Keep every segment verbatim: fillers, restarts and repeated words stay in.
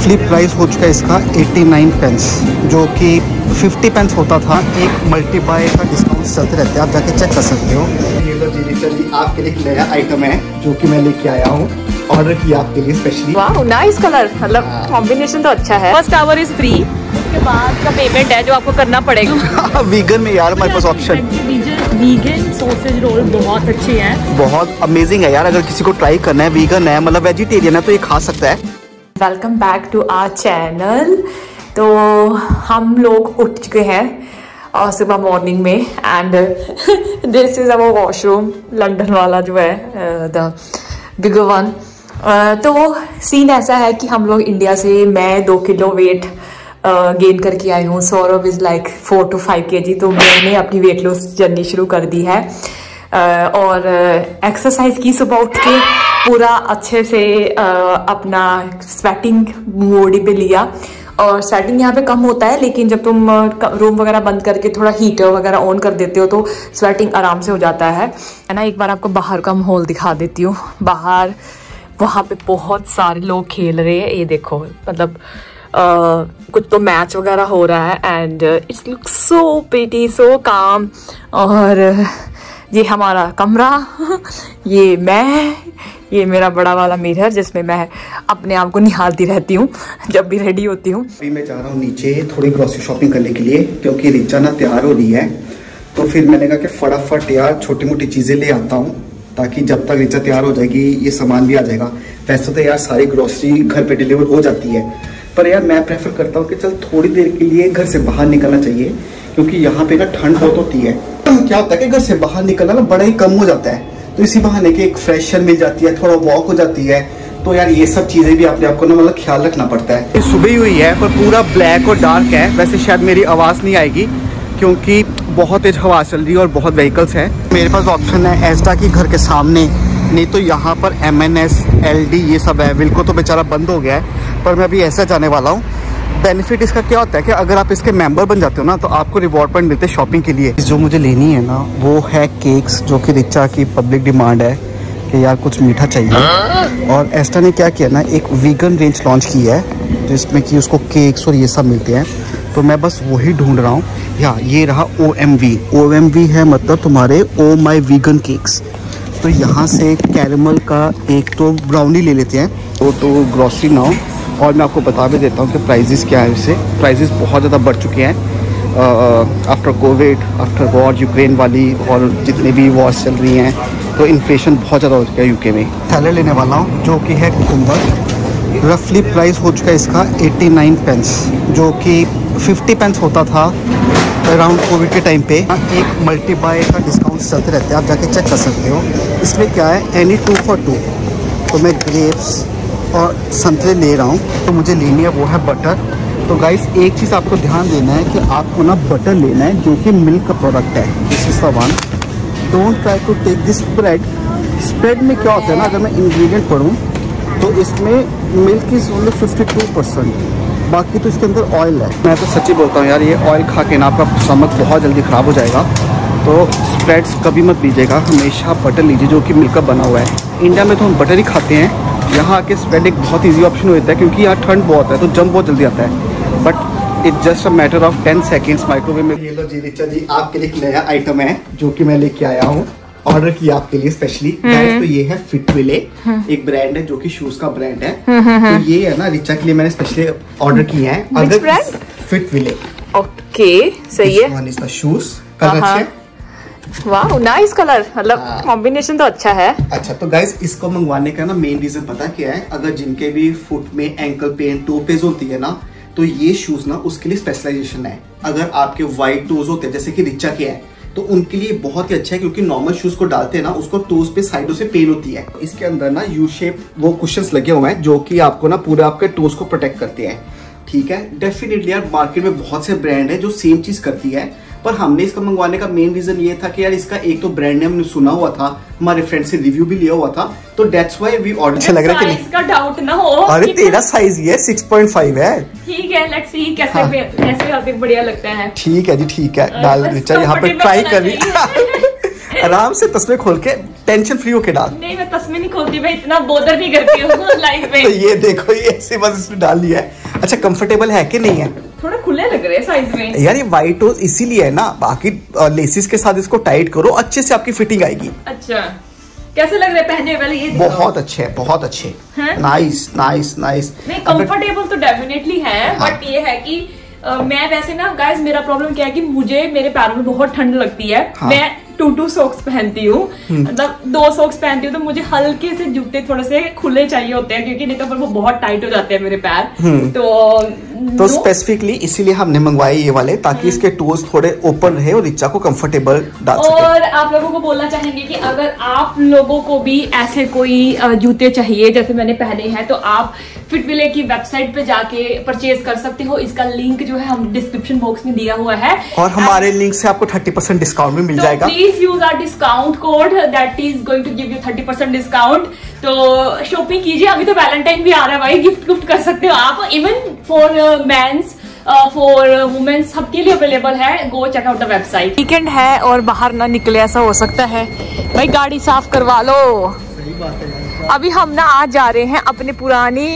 रफली प्राइस हो चुका है इसका नवासी पेंस, जो कि पचास पेंस होता था। एक मल्टी बाय का डिस्काउंट चलते रहते हैं, आप जाके चेक कर सकते हो। ये लो जी रिचा जी, आपके लिए एक नया आइटम है जो कि मैं लेके आया हूँ, ऑर्डर किया आपके लिए स्पेशली। वाह नाइस कलर, मतलब कॉम्बिनेशन तो अच्छा है। फर्स्ट आवर इज फ्री, उसके बाद का पेमेंट है जो आपको करना पड़ेगा। वीगन में यार हमारे पास ऑप्शन, वीगन सॉसेज रोल बहुत अच्छे हैं, बहुत अमेजिंग है यार। अगर किसी को ट्राई करना है, वीगन है मतलब वेजिटेरियन है, तो ये खा सकता है। Welcome back to our channel. तो हम लोग उठ चुके हैं और सुबह मॉर्निंग में, and this is our washroom, London वाला जो है द बिगर वन। तो सीन ऐसा है कि हम लोग इंडिया से, मैं दो किलो वेट गेन करके आई हूँ। Saurabh is like four to five K G. तो मैंने अपनी वेट लॉस जर्नी शुरू कर दी है uh, और एक्सरसाइज की सुबह उठ के, पूरा अच्छे से uh, अपना स्वेटिंग बॉडी पे लिया। और स्वेटिंग यहाँ पे कम होता है, लेकिन जब तुम रूम वगैरह बंद करके थोड़ा हीटर वगैरह ऑन कर देते हो तो स्वेटिंग आराम से हो जाता है है ना। एक बार आपको बाहर का माहौल दिखा देती हूँ। बाहर वहाँ पे बहुत सारे लोग खेल रहे हैं, ये देखो, मतलब uh, कुछ तो मैच वगैरह हो रहा है, and it's look so pretty, so calm. और ये हमारा कमरा, ये मैं, ये मेरा बड़ा वाला मिरर जिसमें मैं अपने आप को निहारती रहती हूँ जब भी रेडी होती हूँ। अभी मैं जा रहा हूँ नीचे थोड़ी ग्रोसरी शॉपिंग करने के लिए, क्योंकि रिचा ना तैयार हो रही है। तो फिर मैंने कहा कि फटाफट यार छोटी मोटी चीज़ें ले आता हूँ, ताकि जब तक रिचा तैयार हो जाएगी ये सामान भी आ जाएगा। वैसे तो यार सारी ग्रोसरी घर पे डिलीवर हो जाती है, पर यार मैं प्रेफर करता हूँ कि चल थोड़ी देर के लिए घर से बाहर निकलना चाहिए, क्योंकि यहाँ पे ना ठंड बहुत होती है। क्या होता है कि घर से बाहर निकलना ना बड़ा ही कम हो जाता है, तो इसी बहाने के एक फ्रेशर मिल जाती है, थोड़ा वॉक हो जाती है। तो यार ये सब चीजें भी अपने आप को ना मतलब ख्याल रखना पड़ता है। सुबह ही हुई है पर पूरा ब्लैक और डार्क है। वैसे शायद मेरी आवाज़ नहीं आएगी क्योंकि बहुत तेज हवा चल रही है और बहुत व्हीकल्स है। मेरे पास ऑप्शन है एस्टा की घर के सामने, नहीं तो यहाँ पर M N S, L D ये सब है। विल्को तो बेचारा बंद हो गया है, पर मैं अभी ऐसा जाने वाला हूँ। बेनिफिट इसका क्या होता है कि अगर आप इसके मेंबर बन जाते हो ना, तो आपको रिवॉर्ड पॉइंट मिलते हैं शॉपिंग के लिए। जो मुझे लेनी है ना वो है केक्स, जो कि रिचा की पब्लिक डिमांड है कि यार कुछ मीठा चाहिए। और एस्टा ने क्या किया ना, एक वीगन रेंज लॉन्च की है जिसमें कि उसको केक्स और ये सब मिलते हैं। तो मैं बस वही ढूंढ रहा हूँ। या ये रहा O M V. O M V है मतलब तुम्हारे ओ माई वीगन केक्स। तो यहाँ से कैरेमल का एक तो ब्राउनी ले लेते हैं। तो तो ग्रॉसरी नाउ, और मैं आपको बता भी देता हूँ कि प्राइजेस क्या है। इससे प्राइजेस बहुत ज़्यादा बढ़ चुके हैं after Covid, after war, Ukraine वाली और जितने भी वॉर्स चल रही हैं, तो इन्फ्लेशन बहुत ज़्यादा हो चुका है यूके में। सैलड लेने वाला हूँ जो कि है कुकुम्बर। रफली प्राइस हो चुका है इसका नवासी पेंस, जो कि पचास पेंस होता था अराउंड कोविड के टाइम पे। एक मल्टी बाय का डिस्काउंट चलते रहते हैं, आप जाके चेक कर सकते हो। इसमें क्या है, एनी टू फॉर टू। तो मैं ग्रेप्स और संतरे ले रहा हूँ। तो मुझे लेनी है वो है बटर। तो गाइस एक चीज़ आपको ध्यान देना है कि आपको ना बटर लेना है जो कि मिल्क का प्रोडक्ट है। This is the one. Don't try to take this spread. Spread में क्या होता है ना, अगर मैं इंग्रेडिएंट पढ़ूँ तो इसमें milk is only fifty two percent, बाकी तो इसके अंदर ऑयल है। मैं तो सच्ची बोलता हूँ यार, ये ऑयल खा के ना आपका स्टमक बहुत जल्दी ख़राब हो जाएगा। तो स्प्रेड्स कभी मत लीजिएगा, हमेशा बटर लीजिए जो कि मिल्क का बना हुआ है। इंडिया में तो हम बटर ही खाते हैं, यहाँ आके स्प्रेड एक बहुत ईजी ऑप्शन होता है, क्योंकि यहाँ ठंड बहुत है तो जम बहुत जल्दी आता है। But it's just a matter of ten seconds microwave में। ये लो जी रिचा जी, आपके लिए एक नया आइटम है जो कि मैं लेके आया हूँ, ऑर्डर किया आपके लिए स्पेशली। गाइस तो ये है फिटविले, एक ब्रांड है जो कि शूज का ब्रांड है। तो ये है ना रिचा के लिए मैंने स्पेशली ऑर्डर किया है। अगर फिटविले, ओके सही है। One is the shoes, colour अच्छे, वाह नाइस कलर, मतलब कॉम्बिनेशन तो अच्छा है। अच्छा तो गाइस इसको मंगवाने का ना मेन रीजन पता क्या है, अगर जिनके भी फुट में एंकल पेन, टो पेज होती है ना, तो ये शूज ना उसके लिए स्पेशलाइजेशन है। अगर आपके वाइट टोज होते हैं जैसे कि रिचा के है, तो उनके लिए बहुत ही अच्छा है, क्योंकि नॉर्मल शूज को डालते हैं ना, उसको टोज पे साइडों से पेन होती है। इसके अंदर ना यू शेप वो कुशन्स लगे हुए हैं जो कि आपको ना पूरे आपके टोज को प्रोटेक्ट करते हैं। ठीक है, डेफिनेटली यार मार्केट में बहुत से ब्रांड है जो सेम चीज करती है, पर हमने इसका मंगवाने का मेन रीजन ये था कि यार इसका एक तो ब्रांड नेम सुना हुआ था, हमारे फ्रेंड से रिव्यू भी लिया हुआ था, तो दैट्स व्हाई वी ऑर्डर। अच्छा लग रहा है कि साइज का डाउट ना हो। अरे तेरा साइज ही है सिक्स पॉइंट फाइव है। ठीक है, लेट्स सी कैसे हाँ। कैसे आपको बढ़िया लगता है। ठीक है जी, ठीक है। डाल रिचा यहाँ पे ट्राई कर रही आराम से तस्वीर खोल के टेंशन फ्री होके डाल। नहीं मैं तस्वीर नहीं खोलती, मैं इतना बोदर नहीं करती हूँ लाइफ में। तो ये देखो ये ऐसे बस इसमें डाल दिया है। अच्छा कंफर्टेबल है कि नहीं है? थोड़ा खुले लग रहे हैं साइज में यार, ये व्हाइट हो इसीलिए है ना, बाकी लेसिस के साथ इसको टाइट करो, अच्छे से आपकी फिटिंग आएगी। अच्छा कैसे लग रहे हैं पहने वाले? ये बहुत अच्छे है, बहुत अच्छे, नाइस नाइस नाइस। नहीं कंफर्टेबल तो डेफिनेटली है, बट ये है कि uh, मैं वैसे ना गाइस, मेरा प्रॉब्लम क्या है कि मुझे मेरे पैरों में बहुत ठंड लगती है। हाँ। मैं टू टू सॉक्स पहनती हूँ, मतलब दो सॉक्स पहनती हूँ, तो मुझे हल्के से जूते थोड़े से खुले चाहिए होते हैं, क्योंकि नहीं तो फिर वो बहुत टाइट हो जाते हैं मेरे पैर। तो तो स्पेसिफिकली इसीलिए हमने मंगवाए ये वाले, ताकि इसके टोज थोड़े ओपन रहे और रिचा को कंफर्टेबल डाल सके। और आप लोगों को बोलना चाहेंगे कि अगर आप लोगों को भी ऐसे कोई जूते चाहिए जैसे मैंने पहने हैं, तो आप फिटविले की वेबसाइट पे जाके परचेज कर सकते हो। इसका लिंक जो है हम डिस्क्रिप्शन बॉक्स में दिया हुआ है, और हमारे लिंक से आपको थर्टी परसेंट डिस्काउंट भी मिल जाएगा। Please use our discount code, that is going to give you thirty percent discount. तो शॉपिंग कीजिए, अभी तो वैलेंटाइन भी आ रहा है भाई, गिफ्ट गिफ्ट कर सकते हो आप, even for mens for womens, सबके लिए अवेलेबल है। Go check out the website. Weekend है और बाहर ना निकले ऐसा हो सकता है, भाई गाड़ी साफ करवा लो। सही बात है। अभी हम ना आज जा रहे हैं अपने पुराने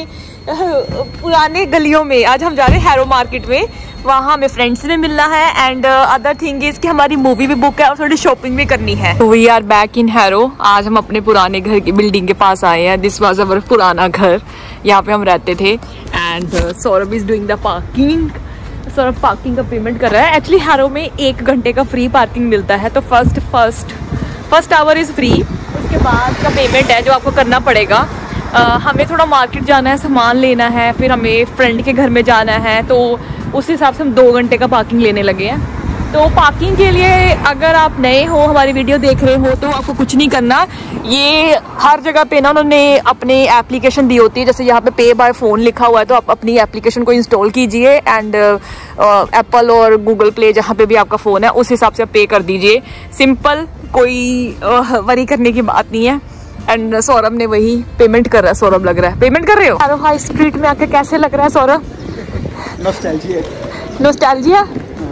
पुराने गलियों में। आज हम जा रहे हैं हैरो मार्केट में, वहाँ हमें फ्रेंड्स से मिलना है, एंड अदर थिंग इज कि हमारी मूवी भी बुक है और थोड़ी शॉपिंग भी करनी है। तो we are back in Harrow. आज हम अपने पुराने घर की बिल्डिंग के पास आए हैं। दिस वाज अवर पुराना घर, यहाँ पे हम रहते थे। And Saurabh is doing the parking. Saurabh parking का पेमेंट कर रहा है। एक्चुअली हैरो में एक घंटे का फ्री पार्किंग मिलता है, तो first first first hour is free, उसके बाद का पेमेंट है जो आपको करना पड़ेगा। Uh, हमें थोड़ा मार्केट जाना है, सामान लेना है, फिर हमें फ्रेंड के घर में जाना है, तो उस हिसाब से हम दो घंटे का पार्किंग लेने लगे हैं। तो पार्किंग के लिए अगर आप नए हो, हमारी वीडियो देख रहे हो, तो आपको कुछ नहीं करना। ये हर जगह पे ना उन्होंने अपनी एप्लीकेशन दी होती है, जैसे यहाँ पे पे बाय फ़ोन लिखा हुआ है, तो आप अपनी एप्लीकेशन को इंस्टॉल कीजिए, एंड एप्पल और गूगल प्ले जहाँ पे भी आपका फ़ोन है उस हिसाब से आप पे कर दीजिए। सिंपल, कोई वरी करने की बात नहीं है। एंड सौरभ ने वही पेमेंट कर रहा है। सौरभ लग रहा है पेमेंट कर रहे हो? हैरो हाई स्ट्रीट में आके कैसे लग रहा है Saurabh? Nostalgia nostalgia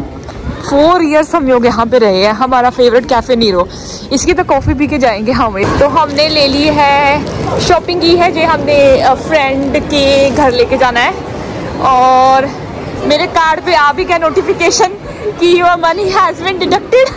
four years हम लोग यहाँ पे रहे हैं। हमारा फेवरेट कैफे नीरो, इसकी तो कॉफी पी के जाएंगे हमें। तो हमने ले ली है, शॉपिंग की है, जो हमने फ्रेंड के घर लेके जाना है। और मेरे कार्ड पे आ भी गया नोटिफिकेशन कि your money has been deducted.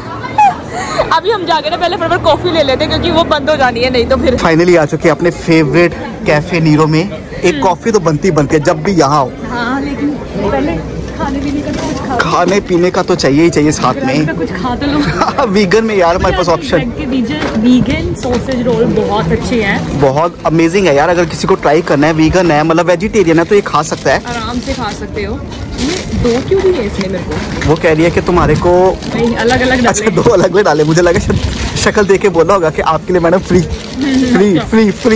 अभी हम जाके ना पहले फटाफट कॉफी ले लेते हैं, क्योंकि वो बंद हो जानी है, नहीं तो फिर। फाइनली आ चुके हैं अपने फेवरेट कैफे नीरो में। एक कॉफी तो बनती बनती है जब भी यहाँ हो। हाँ, लेकिन पहले खाने पीने का तो कुछ खा खाने पीने का तो चाहिए ही चाहिए साथ में। कुछ खा तो लो। वीगन में यार हमारे पास ऑप्शन, वीगन सॉसेज रोल बहुत अच्छे हैं, बहुत अमेजिंग है यार। अगर किसी को ट्राई करना है, वीगन है मतलब वेजिटेरियन है, तो ये खा सकता है, आराम से खा सकते हो। दो क्यों भी है इसमें मेरे को? वो कह रही है कि तुम्हारे को अलग अलग। अच्छा दो अलग अलग डाले, मुझे लगा शक्ल देख के बोला होगा कि आपके लिए madam free free free free.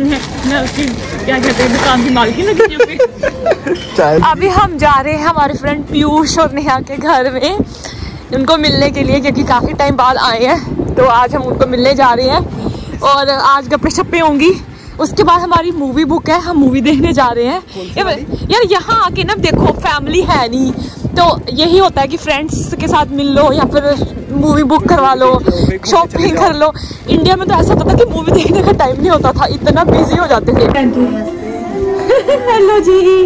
क्या कहते हैं, दुकान की मालकिन लगी। अभी हम जा रहे हैं हमारे फ्रेंड पीयूष और नेहा के घर में, उनको मिलने के लिए, क्योंकि काफी टाइम बाद आए हैं, तो आज हम उनको मिलने जा रहे हैं। और आज गप्पे शप्पे होंगी। उसके बाद हमारी मूवी बुक है, हम मूवी देखने जा रहे हैं। यार यहाँ आके ना देखो, फैमिली है नहीं, तो यही होता है कि फ्रेंड्स के साथ मिल लो या फिर मूवी बुक करवा लो, शॉपिंग कर लो। इंडिया में तो ऐसा होता था कि मूवी देखने का टाइम नहीं होता था, इतना बिजी हो जाते थे। हेलो जी,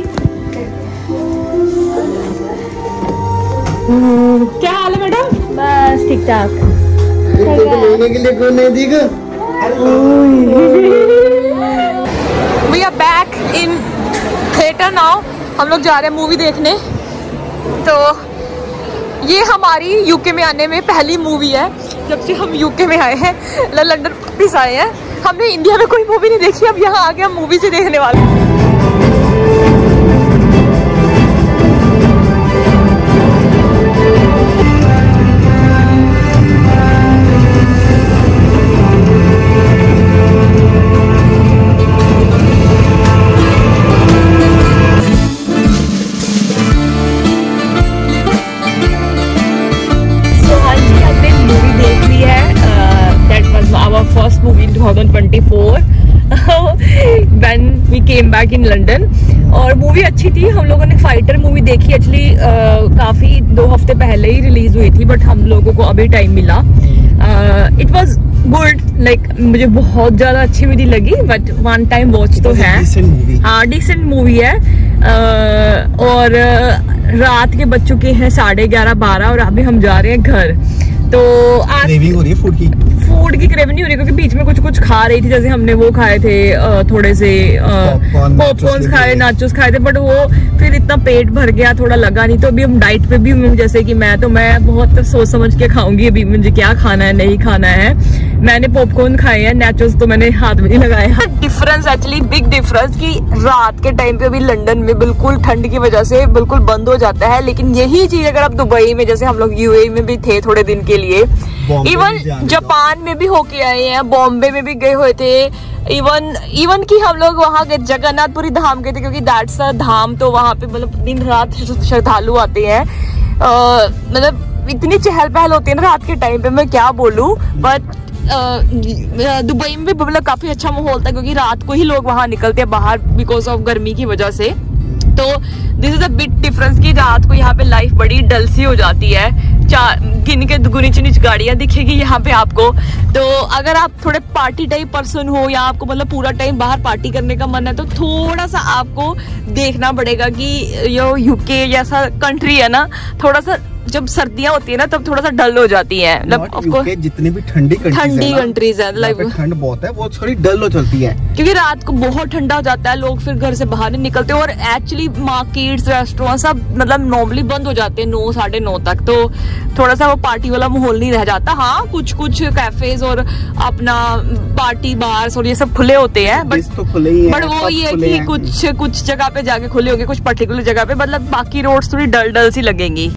क्या हाल है मैडम? बस ठीक ठाक। लेने के लिए कौन नहीं देगा? We are back in theater now। हम लोग जा रहे हैं मूवी देखने। तो ये हमारी यूके में आने में पहली मूवी है, जब से हम यूके में आए हैं, लंदन वापस आए हैं। हमने इंडिया में कोई मूवी नहीं देखी, अब यहाँ आके हम मूवी से देखने वाले हैं। twenty twenty-four when we came back in London। और मूवी अच्छी थी। हम लोगों ने फाइटर मूवी देखी, एक्चुअली काफ़ी दो हफ्ते पहले ही रिलीज हुई थी, बट हम लोगों को अभी टाइम मिला इट वॉज गुड, लाइक मुझे बहुत ज्यादा अच्छी भी नहीं लगी, बट वन टाइम वॉच तो है। हाँ, डिसेंट मूवी है। uh, और uh, रात के बज चुके हैं साढ़े ग्यारह बारह और अभी हम जा रहे हैं घर। तो आज क्रेविंग हो रही है फूड की फूड की क्रेविंग नहीं हो रही, क्योंकि बीच में कुछ कुछ खा रही थी, जैसे हमने वो खाए थे थोड़े से पॉपकॉर्न खाए, नाचोस खाए थे, बट वो फिर इतना पेट भर गया, थोड़ा लगा नहीं। तो अभी हम डाइट पे भी हूँ, जैसे कि मैं तो मैं बहुत सोच समझ के खाऊंगी अभी मुझे क्या खाना है नहीं खाना है। मैंने पॉपकॉर्न खाए हैं, नाचोस तो मैंने हाथ में नहीं लगाया। डिफरेंस एक्चुअली बिग डिफरेंस कि रात के टाइम पे अभी लंदन में बिल्कुल ठंड की वजह से बिल्कुल बंद हो जाता है, लेकिन यही चीज अगर आप दुबई में, जैसे हम लोग यूएई में भी थे थोड़े दिन के लिए, इवन जापान में भी होके आए हैं, बॉम्बे में भी गए हुए थे, इवन इवन कि हम लोग वहाँ गए जगन्नाथपुरी धाम गए थे, क्योंकि दैट्स अ धाम, तो वहाँ पे मतलब दिन रात श्रद्धालु आते हैं। मतलब इतनी चहल पहल होती है ना रात के टाइम पे, मैं क्या बोलूं। बट दुबई में भी मतलब काफी अच्छा माहौल था, क्योंकि रात को ही लोग वहाँ निकलते हैं बाहर बिकॉज ऑफ गर्मी की वजह से। तो this is a big difference कि रात को यहाँ पे लाइफ बड़ी डल सी हो जाती है, चार गिन के गुनी चुनी गाड़ियां दिखेगी यहाँ पे आपको। तो अगर आप थोड़े पार्टी टाइप पर्सन हो, या आपको मतलब पूरा टाइम बाहर पार्टी करने का मन है, तो थोड़ा सा आपको देखना पड़ेगा कि यो यूके जैसा कंट्री है ना, थोड़ा सा जब सर्दियां होती है ना तब थोड़ा सा डल हो जाती है। मतलब जितनी भी ठंडी ठंडी कंट्रीज है, लाइक ठंड बहुत है, वो थोड़ी डल हो चलती है, क्योंकि रात को बहुत ठंडा हो जाता है, लोग फिर घर से बाहर नहीं निकलते, और एक्चुअली मार्केट्स रेस्टोरेंट सब मतलब नॉर्मली बंद हो जाते हैं नौ साढ़े नौ तक, तो थोड़ा सा वो पार्टी वाला माहौल नहीं रह जाता। हाँ, कुछ कुछ कैफेज और अपना पार्टी बार्स और ये सब खुले होते हैं, बट तो खुले ही हैं, बट वो ये है कि कुछ कुछ जगह पे जाके खुले होंगे, कुछ पर्टिकुलर जगह पे, मतलब बाकी रोड्स थोड़ी डल डल सी लगेंगी।